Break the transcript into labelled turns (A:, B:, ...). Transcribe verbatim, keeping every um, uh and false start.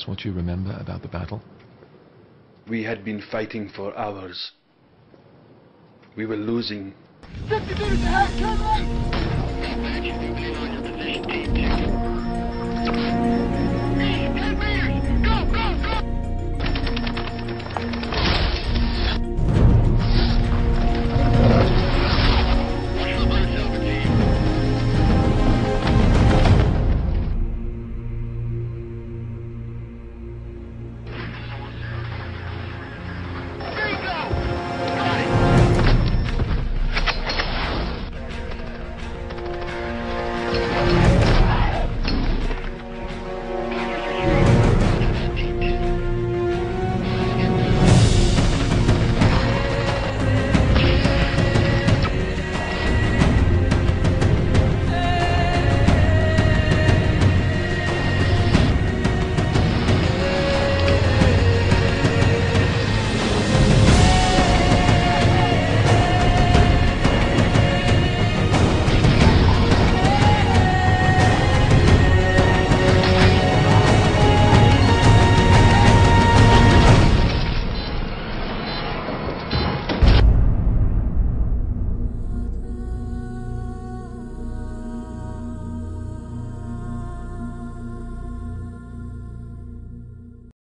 A: us what you remember about the battle?
B: We had been fighting for hours. We were losing.
C: fifty meters ahead, turn right!